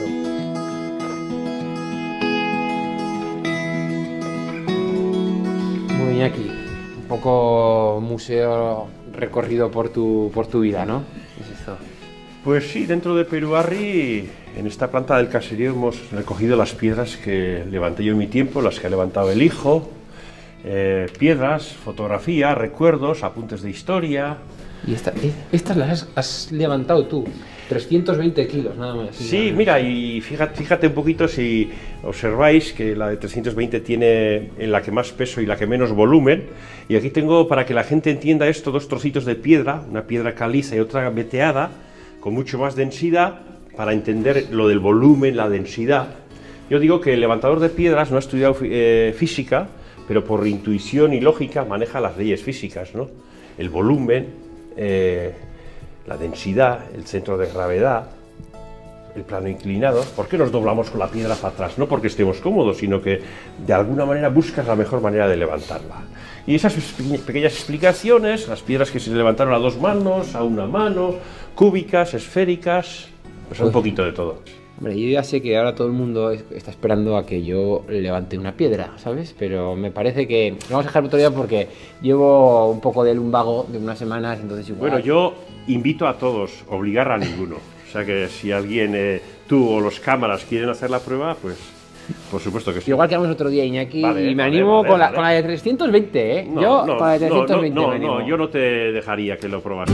Muy bien, aquí. Un poco museo recorrido por tu, por tu vida, ¿no? ¿Qué es esto? Pues sí, dentro de Peruarri, en esta planta del caserío hemos recogido las piedras que levanté yo en mi tiempo, las que ha levantado el hijo, eh, piedras, fotografía, recuerdos, apuntes de historia. ¿Y esta, estas las has, has levantado tú? trescientos veinte kilos, nada más. Sí, mira, y fíjate, fíjate un poquito si observáis que la de trescientos veinte tiene en la que más peso y la que menos volumen. Y aquí tengo, para que la gente entienda esto, dos trocitos de piedra, una piedra caliza y otra veteada, con mucho más densidad, para entender lo del volumen, la densidad. Yo digo que el levantador de piedras no ha estudiado eh, física, pero por intuición y lógica maneja las leyes físicas, ¿no? El volumen, eh, la densidad, el centro de gravedad, el plano inclinado. ¿Por qué nos doblamos con la piedra para atrás? No porque estemos cómodos, sino que de alguna manera buscas la mejor manera de levantarla. Y esas pequeñas explicaciones, las piedras que se levantaron a dos manos, a una mano, cúbicas, esféricas, pues un poquito de todo. Hombre, yo ya sé que ahora todo el mundo está esperando a que yo levante una piedra, ¿sabes? Pero me parece que lo vamos a dejar otro día porque llevo un poco de lumbago de unas semanas, entonces igual... Bueno, yo invito a todos, obligar a ninguno. O sea que si alguien, eh, tú o los cámaras quieren hacer la prueba, pues por supuesto que sí. Igual quedamos otro día, Iñaki, vale, y me vale, animo vale, con, la, vale. con la de trescientos veinte, ¿eh? No, yo no, con la de trescientos veinte no, no, me animo. no, yo no te dejaría que lo probases.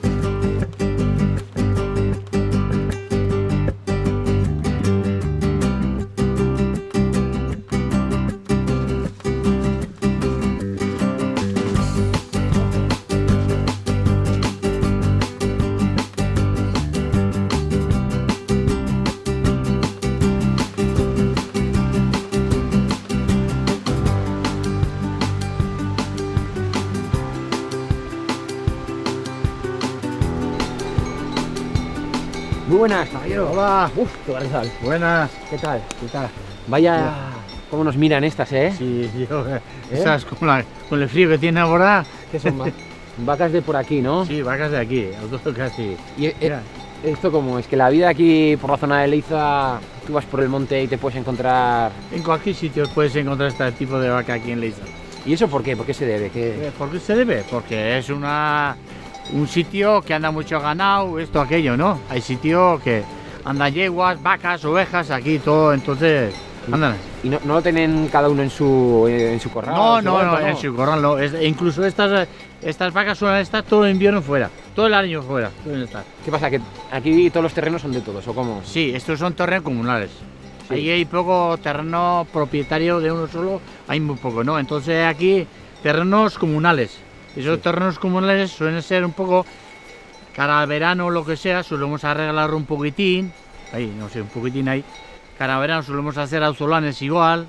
Muy buenas, caballero. Hola. Uf, qué barrizal. Buenas. ¿Qué tal? ¿Qué tal? Vaya, cómo nos miran estas, ¿eh? Sí, yo, eh, esas con, la, con el frío que tiene ahora. ¿Qué son? Va- vacas de por aquí, ¿no? Sí, vacas de aquí, auto casi. Y eh, esto como es que la vida aquí por la zona de Leiza, tú vas por el monte y te puedes encontrar... En cualquier sitio puedes encontrar este tipo de vaca aquí en Leiza. ¿Y eso por qué? ¿Por qué se debe? ¿Qué... Eh, ¿Por qué se debe? Porque es una, un sitio que anda mucho ganado, esto, aquello, ¿no? Hay sitios que andan yeguas, vacas, ovejas, aquí todo, entonces andan. ¿Y no, no lo tienen cada uno en su, en su corral? No, en su no, huerto, no, en su corral no. Es- incluso estas, estas vacas suelen estar todo el invierno fuera, todo el año fuera, suelen estar. ¿Qué pasa? ¿Que aquí todos los terrenos son de todos o cómo? Sí, estos son terrenos comunales. Sí. Ahí hay poco terreno propietario de uno solo, hay muy poco, ¿no? Entonces aquí terrenos comunales. Esos Sí. terrenos comunales suelen ser un poco, cara al verano o lo que sea, solemos arreglar un poquitín, ahí, no sé, un poquitín ahí. Cara al verano solemos hacer auzolanes igual,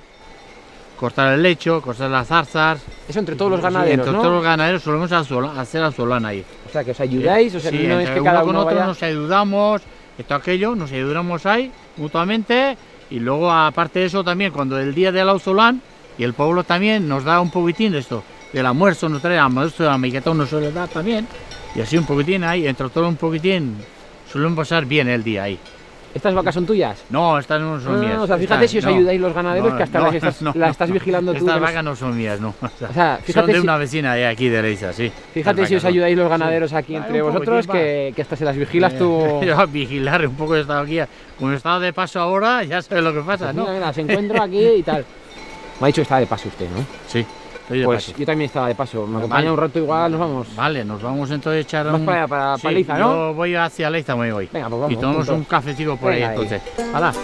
cortar el lecho, cortar las zarzas. Eso entre todos los Sí, ganaderos, entre ¿no? todos los ganaderos solemos azola- hacer auzolán ahí. O sea, que os ayudáis, o sea, Sí, no es entre que cada uno con uno otro vaya... nos ayudamos, esto aquello, nos ayudamos ahí mutuamente y luego aparte de eso también cuando el día del auzolán y el pueblo también nos da un poquitín de esto, del almuerzo nos trae almuerzo, la miquetón nos suele dar también y así un poquitín ahí, entre todo un poquitín, suelen pasar bien el día ahí. ¿Estas vacas son tuyas? No, estas no son No, no, mías. no, o sea, fíjate estas- si os no. ayudáis los ganaderos, No, que hasta no, las, estás, no, las estás no. vigilando tú. Estas que no- vacas no son mías, no. O sea, O sea, son fíjate de si- una vecina de aquí de Leiza, sí. Fíjate Estas si os vacas son- ayudáis los ganaderos aquí Sí. entre Un vosotros, poquitín, que, que hasta se las vigilas tú. Eh, yo a vigilar un poco he estado aquí, como he estado de paso ahora, ya sabes lo que pasa, Pues ¿no? mira, mira, se encuentra aquí y tal. Me ha dicho que estaba de paso usted, ¿no? Sí, estoy de Pues paso. yo también estaba de paso. Me Vale. acompaña un rato igual, nos vamos. Vale, nos vamos entonces a echar Vas un... para allá, para- Sí, para Leiza, ¿no? Yo voy hacia Leiza, me voy. Venga, pues vamos, y tomamos juntos. un cafecito por Venga, ahí, ahí. entonces. ¡Hala!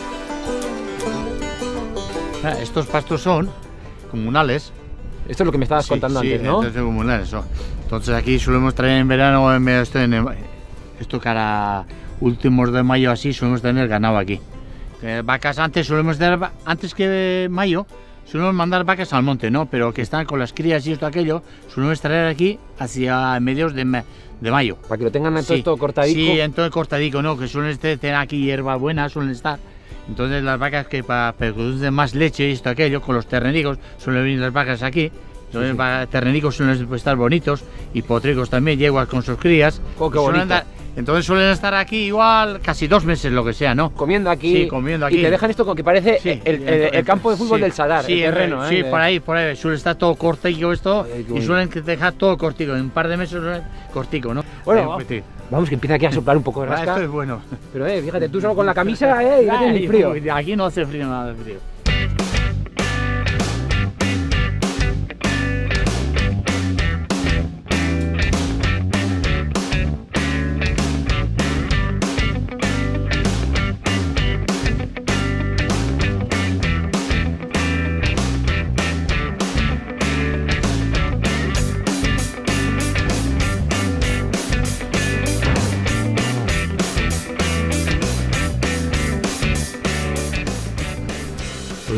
Ah, estos pastos son comunales. Esto es lo que me estabas Sí, contando sí, antes, ¿no? Entonces, comunales son. Entonces aquí solemos traer en verano, en medio- esto, en, esto cara últimos de mayo así, solemos tener ganado aquí. Eh, vacas antes solemos tener, va- antes que mayo, solemos mandar vacas al monte, ¿no? Pero que están con las crías y esto aquello, solemos traer aquí hacia mediados de, ma- de mayo. Para que lo tengan todo Sí, esto cortadico. Sí, entonces cortadico, ¿no? Que suelen este- tener aquí hierba buena, suelen estar. Entonces las vacas que para producir más leche y esto aquello, con los ternenicos, suelen venir las vacas aquí. Suelen va- ternenicos suelen estar bonitos y potricos también, yeguas con sus crías. Oh, qué Suelen bonito. dar- entonces suelen estar aquí igual casi dos meses, lo que sea, ¿no? Comiendo aquí. Sí, comiendo aquí. Y te dejan esto como que parece Sí, el, el- el campo de fútbol sí, del Sadar, sí, el terreno, Sí, ¿eh? por ahí, por ahí. Suele estar todo cortico esto Ay, qué y bonito. suelen que dejar todo cortico. En un par de meses suelen- cortico, ¿no? Bueno, Eh, vamos, pues sí. vamos, que empieza aquí a soplar un poco de Ah, rasca. esto es bueno. Pero eh, fíjate, tú solo con la camisa, eh, y no tienes ni Ay, frío. uy, aquí no hace frío, nada de frío.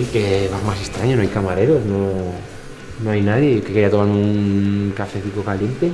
que va más extraño, no hay camareros, no, no hay nadie que quería tomarme un cafecito caliente.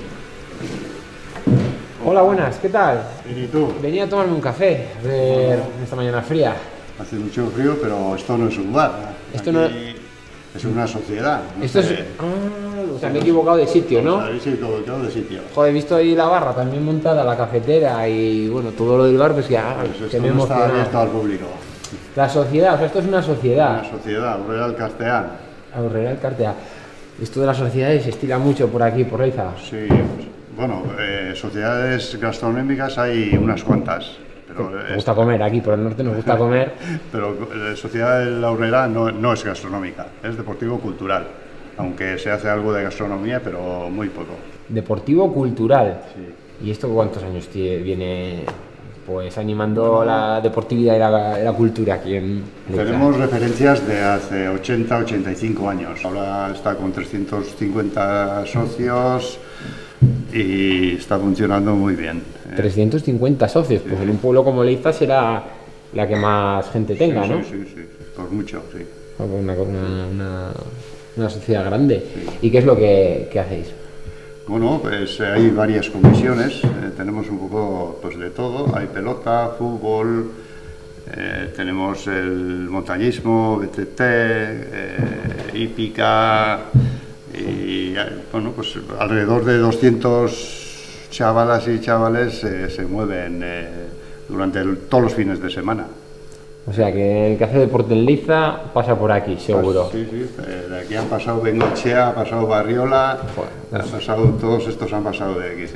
Hola, buenas, ¿qué tal? Bien, ¿y tú? Venía a tomarme un café, a ver, esta mañana fría. Hace mucho frío, pero esto no es un bar. Esto Aquí no es una sociedad. No Esto sé. es... Ah, o sea, me he equivocado de sitio, ¿no? Habéis equivocado de sitio. Joder, he visto ahí la barra también montada, la cafetera y bueno, todo lo del bar, pues ya, Pues que esto me he no está emocionado. abierto al público. La sociedad, o sea, esto es una sociedad. Una sociedad, Real Castellán. Aurrera Cartea. Esto de las sociedades se estila mucho por aquí, por Leiza. Sí, pues, bueno, eh, sociedades gastronómicas hay unas cuantas. Pero Me gusta comer aquí, por el norte nos gusta comer. Pero la sociedad de la Aurrera no, no es gastronómica, es deportivo-cultural. Aunque se hace algo de gastronomía, pero muy poco. Deportivo-cultural. Sí. ¿Y esto cuántos años tiene, viene pues animando bueno, la deportividad y la, la cultura aquí en Leiza? Tenemos referencias de hace ochenta, ochenta y cinco años. Ahora está con trescientos cincuenta socios y está funcionando muy bien. trescientos cincuenta socios, pues sí. En un pueblo como Leiza será la que más gente tenga, sí, ¿no? Sí, sí, sí, por mucho, sí. Una, una, una, una sociedad grande. Sí. ¿Y qué es lo que, que hacéis? Bueno, pues eh, hay varias comisiones, eh, tenemos un poco pues, de todo, hay pelota, fútbol, eh, tenemos el montañismo, B T T, eh, hípica y bueno, pues alrededor de doscientos chavalas y chavales eh, se mueven eh, durante el, todos los fines de semana. O sea que el que hace deporte en Leiza pasa por aquí, seguro. Sí, sí, de aquí han pasado Bengochea, ha pasado Barriola, Joder, han pasado, todos estos han pasado de aquí, sí.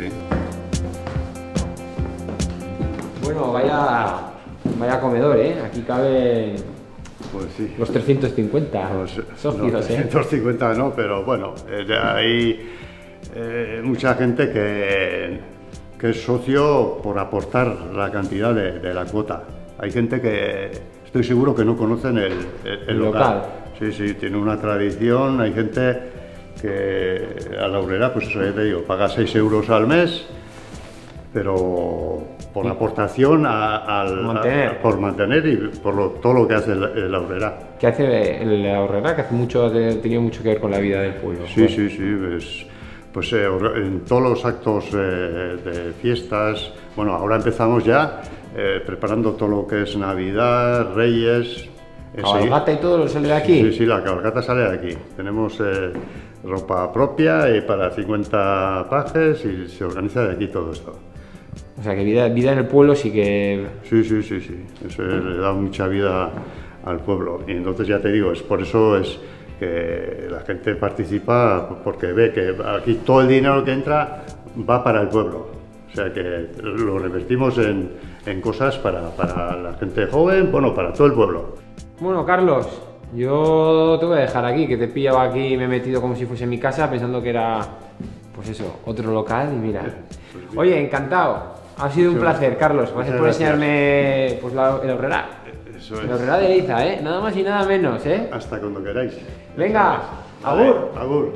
Bueno, vaya, vaya comedor, ¿eh? Aquí caben pues sí. los trescientos cincuenta los, socios, no, ¿eh? trescientos cincuenta no, pero bueno, eh, hay eh, mucha gente que, que es socio por aportar la cantidad de, de la cuota. Hay gente que estoy seguro que no conocen el, el, el local. local. Sí, sí, tiene una tradición. Hay gente que a la Aurrera, pues eso ya te digo, paga seis euros al mes, pero por sí. aportación a, al, mantener. A, por mantener y por lo, todo lo que hace la Aurrera. ¿Qué hace la Aurrera? Que hace mucho, tenía mucho que ver con la vida del pueblo. Sí, bueno. sí, sí. Pues, pues eh, en todos los actos eh, de fiestas, bueno, ahora empezamos ya. Eh, preparando todo lo que es Navidad, Reyes... ¿Cabalgata y todo sale de aquí? Sí, sí, la cabalgata sale de aquí. Tenemos eh, ropa propia y para cincuenta pajes y se organiza de aquí todo esto. O sea que vida, vida en el pueblo sí que... Sí, sí, sí, sí. Eso le da mucha vida al pueblo. Y entonces ya te digo, es por eso es que la gente participa porque ve que aquí todo el dinero que entra va para el pueblo. O sea que lo revertimos en, en cosas para, para la gente joven, bueno, para todo el pueblo. Bueno, Carlos, yo te voy a dejar aquí, que te he pillado aquí y me he metido como si fuese mi casa pensando que era, pues eso, otro local y mira. Pues Oye, encantado. Ha sido un placer, Carlos. Gracias por enseñarme pues, la, el Aurrera. Eso es. El Aurrera de Leiza, ¿eh? Nada más y nada menos, ¿eh? Hasta cuando queráis. Venga, vale, agur. Agur.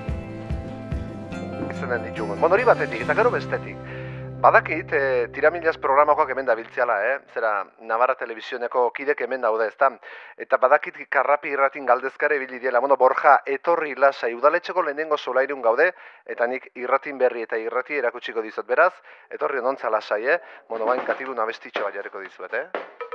Zenen ditugu. Bueno, hori batetik, eta gero bestetik. Badakit, e, tiramilaz programakoak hemen dabiltziala, eh? Zera, Navarra Telebizioneko kidek hemen daude, ezta? Eta badakit Karrapi irratin galdezkare ibili diela. Bueno, Borja, etorri lasai, udaletxeko lehenengo solairun gaude, eta nik irratin berri eta irrati erakutsiko dizut, beraz, etorri onontza lasai, eh? Bueno, bain katibun abestitxo bat jarriko dizuet, eh?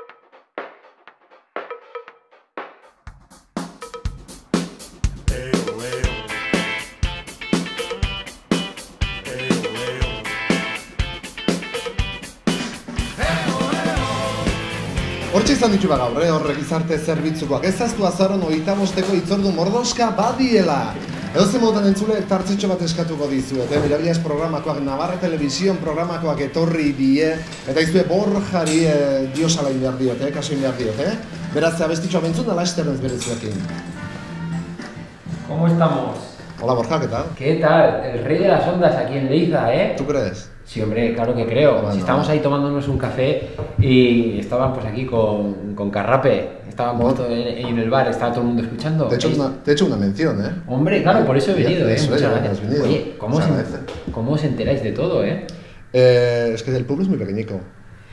Hortxe izan ditu gaur, eh, horrek gizarte zerbitzukoak. Ez aztu azaron hogeita bosteko itzordu mordoska badiela. Edo zen modutan entzule tartzetxo bat eskatuko dizuet, eh? Mirabilaz programakoak, Navarra Telebizion programakoak etorri die, eta izue Borjari eh, diosala behar diot, eh? Kaso behar diot, eh? Beraz, abestitxo abentzun da lasterrenz berezuekin. ¿Cómo estamos? Hola Borja, ¿qué tal? ¿Qué tal? El rey de las ondas aquí en Leiza, ¿eh? ¿Tú crees? Sí, hombre, claro que creo. Bueno, si estábamos ahí tomándonos un café y estaban pues aquí con, con Carrape, estábamos bueno. en, en el bar, estaba todo el mundo escuchando. Te he hecho, una, te he hecho una mención, ¿eh? Hombre, claro, por eso he venido, ¿eh? Eso, Muchas eh, gracias. Venido. Oye, ¿cómo os, ¿cómo os enteráis de todo, eh? eh? Es que el pueblo es muy pequeñico.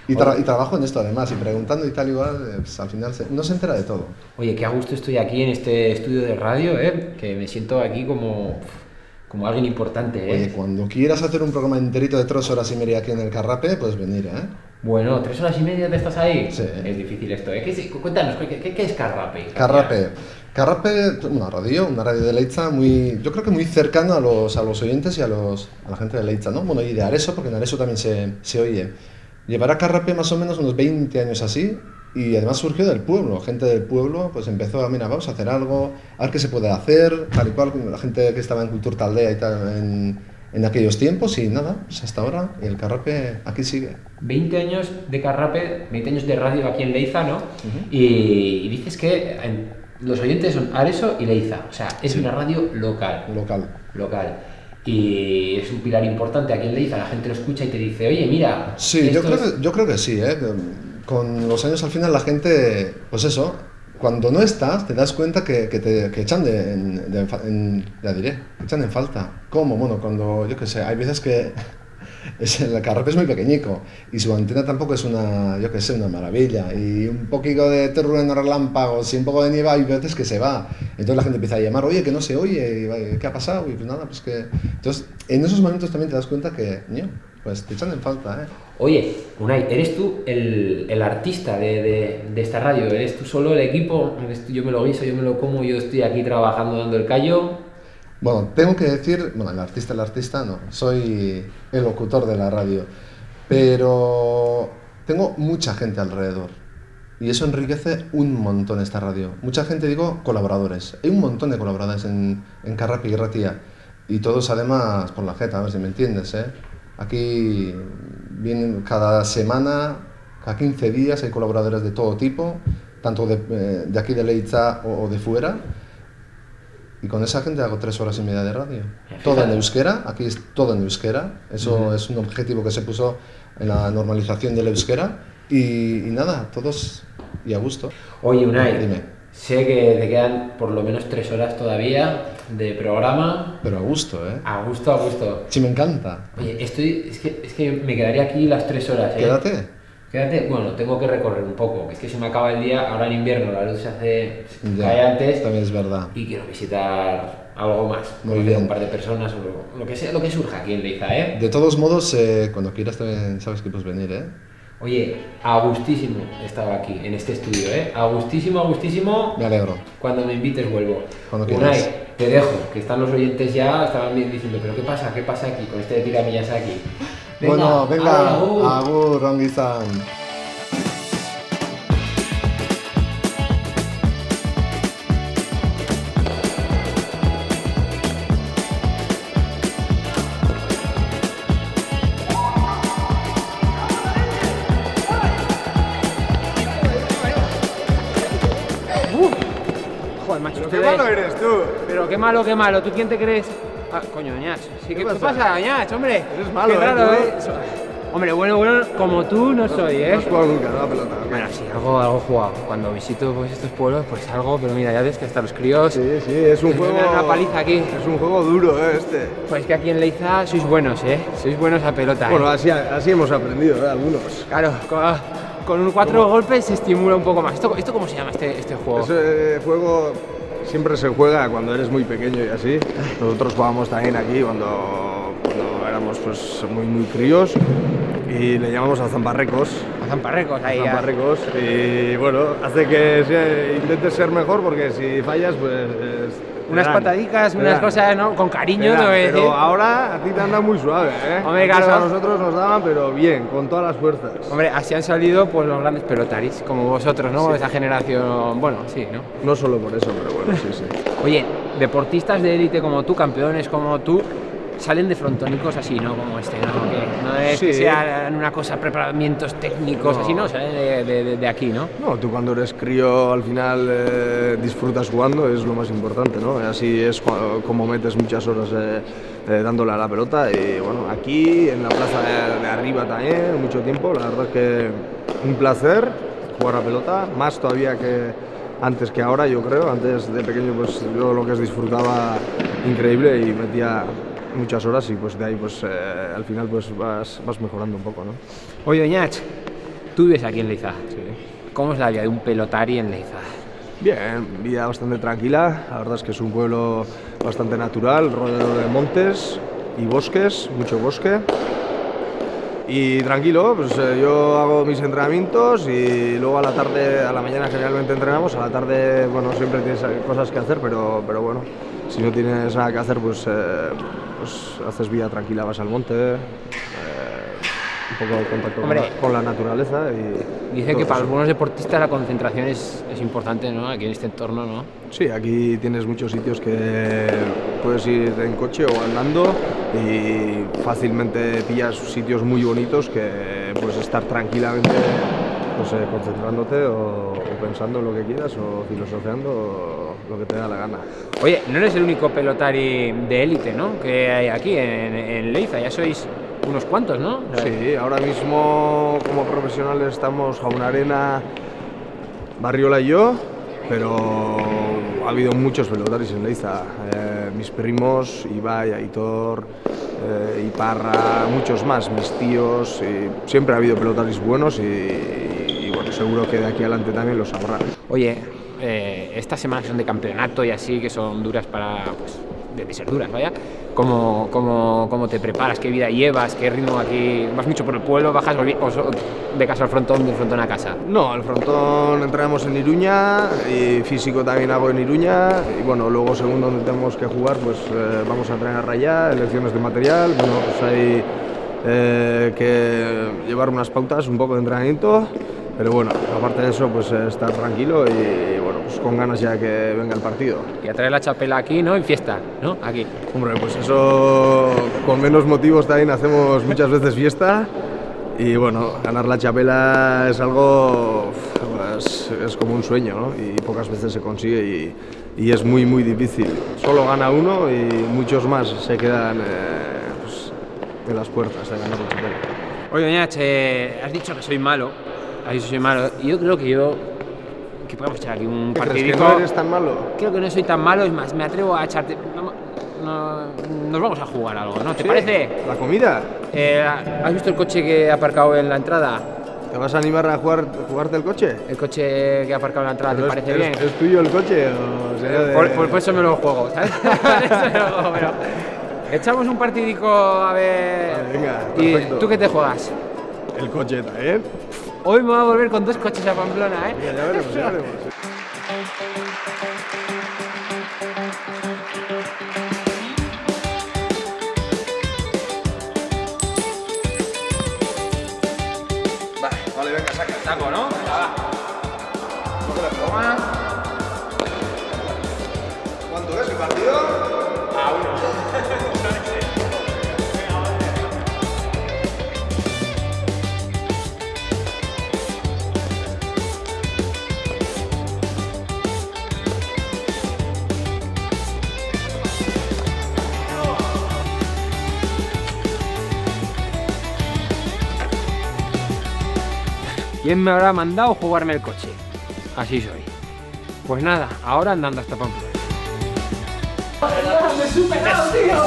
Y, tra y trabajo en esto además, y preguntando y tal igual, pues, al final se, no se entera de todo. Oye, qué a gusto estoy aquí en este estudio de radio, ¿eh? Que me siento aquí como, como alguien importante, ¿eh? Oye, cuando quieras hacer un programa enterito de tres horas y media aquí en el Carrape, puedes venir, ¿eh? Bueno, ¿tres horas y media te estás ahí? Sí. Es difícil esto, ¿eh? ¿Qué es, cuéntanos, ¿qué, qué, qué es Carrape? Carrape. Carrape, una radio, una radio de Leitza muy, yo creo que muy cercana a los, a los oyentes y a, los, a la gente de Leitza, ¿no? Bueno, y de Areso, porque en Areso también se, se oye. Llevará Carrape más o menos unos veinte años así, y además surgió del pueblo. Gente del pueblo pues empezó a, mira, vamos a hacer algo, a ver qué se puede hacer, tal y cual, la gente que estaba en Cultura Taldea y tal en, en aquellos tiempos, y nada, pues hasta ahora, y el Carrape aquí sigue. veinte años de Carrape, veinte años de radio aquí en Leiza, ¿no? Uh-huh. y, y dices que en, los oyentes son Areso y Leiza, o sea, es sí. una radio local. Local. Local. Y es un pilar importante aquí en Leiza, la gente lo escucha y te dice, oye, mira... Sí, yo creo, es... que, yo creo que sí, ¿eh? Con los años al final la gente, pues eso, cuando no estás te das cuenta que, que te que echan de, en, de, en, ya diré, echan en falta. ¿Cómo? Bueno, cuando, yo qué sé, hay veces que es, el Carrape es muy pequeñico y su antena tampoco es una, yo qué sé, una maravilla, y un poquito de trueno, relámpagos y un poco de nieve hay veces que se va, entonces la gente empieza a llamar, oye, que no se oye, y, ¿qué ha pasado? Y pues nada, pues que... Entonces, en esos momentos también te das cuenta que, ño, pues te echan en falta, ¿eh? Oye, Unai, ¿eres tú el, el artista de, de, de esta radio? ¿Eres tú solo el equipo? ¿Eres tú, yo me lo guiso, yo me lo como, yo estoy aquí trabajando dando el callo? Bueno, tengo que decir, bueno, el artista, el artista no, soy el locutor de la radio, pero tengo mucha gente alrededor y eso enriquece un montón esta radio. Mucha gente, digo, colaboradores. Hay un montón de colaboradores en, en Carrape y Ratia, y todos además por la jeta, a ver si me entiendes, ¿eh? Aquí vienen cada semana, cada quince días hay colaboradores de todo tipo, tanto de, de aquí de Leitza o, o de fuera. Y con esa gente hago tres horas y media de radio. Todo en euskera, aquí es todo en euskera. Eso uh-huh. es un objetivo que se puso en la normalización del euskera. Y, y nada, todos y a gusto. Oye, Unai, dime. Sé que te quedan por lo menos tres horas todavía de programa. Pero a gusto, ¿eh? A gusto, a gusto. Sí, me encanta. Oye, estoy, es, que, es que me quedaría aquí las tres horas, ¿eh? Quédate. Quédate, bueno, tengo que recorrer un poco, es que se me acaba el día, ahora en invierno la luz se hace cae antes. También es verdad. Y quiero visitar algo más, muy bien, un par de personas o lo, lo que sea, lo que surja aquí en Leiza, ¿eh? De todos modos, eh, cuando quieras también sabes que puedes venir, ¿eh? Oye, a gustísimo he estado aquí, en este estudio, ¿eh? A gustísimo, a gustísimo. Me alegro. Cuando me invites vuelvo. Cuando quieras. Unai, te dejo, que están los oyentes ya, estaban diciendo, pero ¿qué pasa? ¿Qué pasa aquí con este de tiramillas aquí? Venga, bueno, venga, agur, agur Rongi-san. Pero qué malo eres tú. Pero qué malo, qué malo. ¿Tú quién te crees? Ah, coño, Ñach. Sí, ¿Qué, ¿Qué pasa, pasa Ñach, hombre? Eres malo, qué raro, ¿eh? ¿eh? Hombre, bueno, bueno, como tú no soy, ¿eh? No has jugado nunca, ¿no? La pelota. Bueno, sí, algo, algo jugado. Cuando visito pues, estos pueblos, pues algo, pero mira, ya ves que hasta los críos... Sí, sí, es un juego... Me dan una paliza aquí. Es un juego duro, ¿eh? Este. Pues que aquí en Leiza sois buenos, ¿eh? Sois buenos a pelota, Bueno, ¿eh? así, así hemos aprendido, ¿eh? Algunos. Claro, con, con cuatro ¿Cómo? golpes se estimula un poco más. ¿Esto, esto cómo se llama, este, este juego? Ese juego... Siempre se juega cuando eres muy pequeño y así. Nosotros jugábamos también aquí cuando, cuando éramos pues, muy, muy críos y le llamamos a zamparrecos. A zamparrecos, ahí. A zamparrecos. Y bueno, hace que se, intentes ser mejor porque si fallas, pues. Es, unas dan, patadicas, unas dan. cosas, ¿no? Con cariño, dan, te voy a decir. Pero ahora a ti te anda muy suave, ¿eh? Hombre, claro. A nosotros nos daban, pero bien, con todas las fuerzas. Hombre, así han salido pues los grandes pelotaris, como vosotros, ¿no? Sí. Esa generación, bueno, sí, ¿no? No solo por eso, pero bueno, sí, sí. Oye, deportistas de élite como tú, campeones como tú, salen de frontónicos así, ¿no? Como este, ¿no? Que no es sí. que sean una cosa, preparamientos técnicos, no. así, ¿no? Salen de, de, de aquí, ¿no? No, tú cuando eres crío al final eh, disfrutas jugando, es lo más importante, ¿no? Así es como metes muchas horas eh, eh, dándole a la pelota y bueno, aquí en la plaza de, de arriba también, mucho tiempo, la verdad es que un placer jugar a pelota, más todavía que antes que ahora, yo creo. Antes de pequeño pues yo lo que es disfrutaba increíble y metía muchas horas y pues de ahí pues eh, al final pues vas, vas mejorando un poco, ¿no? Oye, Ñach, Tú vives aquí en Leiza. Sí. ¿Cómo es la vida de un pelotari en Leiza? Bien, vida bastante tranquila. La verdad es que es un pueblo bastante natural, rodeado de montes y bosques, mucho bosque. Y tranquilo, pues eh, yo hago mis entrenamientos y luego a la tarde, a la mañana generalmente entrenamos, a la tarde, bueno, siempre tienes cosas que hacer, pero, pero bueno, si no tienes nada que hacer, pues, eh, pues haces vida tranquila, vas al monte, eh, un poco de contacto con la, con la naturaleza. Y dice que para algunos deportistas la concentración es, es importante, ¿no? Aquí en este entorno, ¿no? Sí, aquí tienes muchos sitios que puedes ir en coche o andando y fácilmente pillas sitios muy bonitos que puedes estar tranquilamente pues, eh, concentrándote o, o pensando en lo que quieras o filosofeando o lo que te da la gana. Oye, no eres el único pelotari de élite, ¿no? Que hay aquí en, en Leiza, ya sois unos cuantos, ¿no? Sí, ahora mismo como profesionales estamos Jaunarena, Barriola y yo, pero ha habido muchos pelotaris en Leiza. Eh, mis primos, Ibai, Aitor, eh, Iparra, muchos más, mis tíos. Y siempre ha habido pelotaris buenos y, y, y bueno, seguro que de aquí adelante también los habrá. Oye, eh, estas semanas son de campeonato y así, que son duras para, pues, de ser duras, vaya. ¿Cómo, cómo, ¿Cómo te preparas? ¿Qué vida llevas? ¿Qué ritmo aquí? ¿Vas mucho por el pueblo? ¿Bajas o de casa al frontón, del frontón a casa? No, el frontón entrenamos en Iruña y físico también hago en Iruña y bueno, luego según donde tenemos que jugar, pues eh, vamos a entrenar allá, elecciones de material, bueno, pues hay eh, que llevar unas pautas, un poco de entrenamiento, pero bueno, aparte de eso, pues eh, estar tranquilo y, y bueno, pues con ganas ya que venga el partido. Y a traer la chapela aquí, ¿no? En fiesta, ¿no? Aquí. Hombre, pues eso con menos motivos también hacemos muchas veces fiesta y bueno, ganar la chapela es algo, pues, es como un sueño, ¿no? Y pocas veces se consigue y, y es muy muy difícil. Solo gana uno y muchos más se quedan eh, pues, en las puertas de ganar la chapela. Oye, Doñach, eh, has dicho que soy malo, has dicho que soy malo, y yo creo que yo que podemos echar aquí un partidico. ¿Que no eres tan malo? Creo que no soy tan malo, es más, me atrevo a echarte... No, no, nos vamos a jugar algo, ¿no? ¿Te ¿Sí? parece? ¿La comida? Eh, ¿Has visto el coche que he aparcado en la entrada? ¿Te vas a animar a jugar, jugarte el coche? El coche que he aparcado en la entrada, ¿te ¿Es, parece es, bien? ¿Es tuyo el coche o sería de...? Por, por, por eso me lo juego, ¿sabes? Por eso me lo juego, pero... Echamos un partidico a ver... Vale, venga, ¿Y perfecto. tú qué te juegas? El coche también. Hoy me voy a volver con dos coches a Pamplona, ¿eh? Ya, ya veremos, ya veremos. Vale, venga, saca el saco, ¿no? Venga, va. Toma. ¿Cuánto es el partido? A uno. ¿Quién me habrá mandado jugarme el coche? Así soy. Pues nada, ahora andando hasta Pamplona. ¡Me he superado, tío!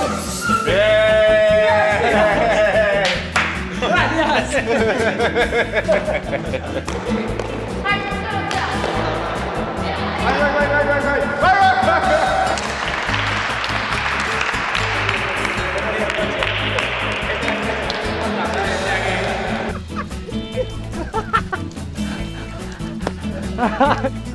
¡Gracias! Ha ha ha!